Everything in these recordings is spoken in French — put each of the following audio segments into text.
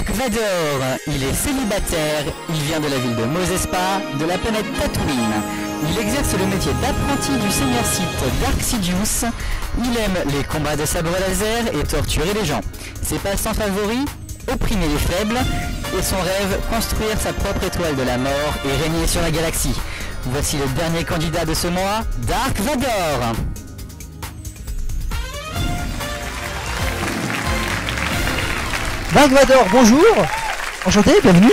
Dark Vador, il est célibataire, il vient de la ville de Mos Espa, de la planète Tatooine. Il exerce le métier d'apprenti du seigneur Sith Dark Sidious. Il aime les combats de sabre laser et torturer les gens. Ses passe-temps favoris, opprimer les faibles, et son rêve, construire sa propre étoile de la mort et régner sur la galaxie. Voici le dernier candidat de ce mois, Dark Vador. Dark Vador, bonjour. Enchanté, bienvenue.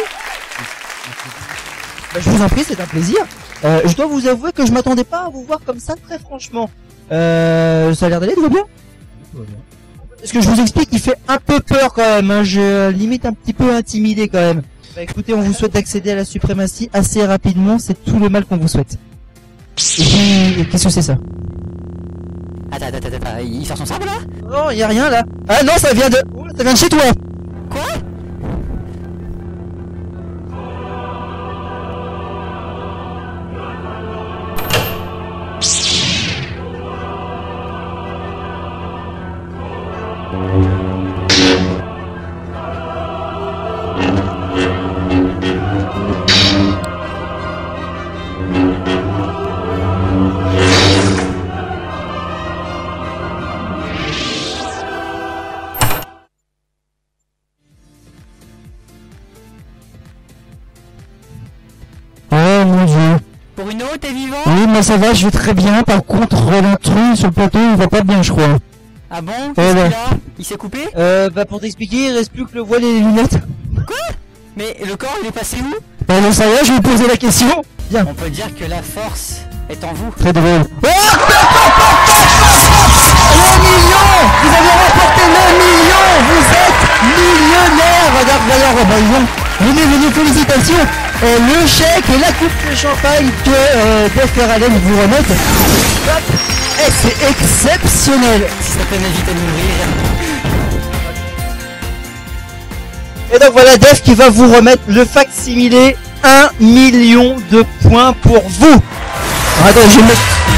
Je vous en prie, c'est un plaisir. Je dois vous avouer que je m'attendais pas à vous voir comme ça, très franchement. Ça a l'air d'aller, tout va bien? Est-ce que je vous explique, il fait un peu peur quand même, hein. Je limite un petit peu intimidé quand même. Bah écoutez, on vous souhaite d'accéder à la suprématie assez rapidement, c'est tout le mal qu'on vous souhaite. Et qu'est-ce que c'est ça? Attends, il sort son sabre là? Non, y a rien là. Ah non, ça vient de chez toi. Quoi? Oh mon dieu. Pour une autre, t'es vivant? Oui, mais ça va, je vais très bien. Par contre, l'intrus sur le plateau, il va pas bien, je crois. Ah bon? Qu'est-ce qu'il a? Il s'est coupé? Bah pour t'expliquer, il reste plus que le voile et les lunettes. Quoi? Mais le corps, il est passé où? Non, ça va, je vais vous poser la question. Bien. On peut dire que la force est en vous. Très drôle. Oh, le million! Vous avez remporté le million! Vous êtes millionnaire, Dark Vador. Bah, venez, félicitations. Le chèque et la coupe de champagne que Dave Ferralen vous remettent. Hop. Et c'est exceptionnel. Si ça peut m'éviter de mourir. Et donc voilà Dave qui va vous remettre le facsimilé 1 million de points pour vous. Alors, attends, je vais mettre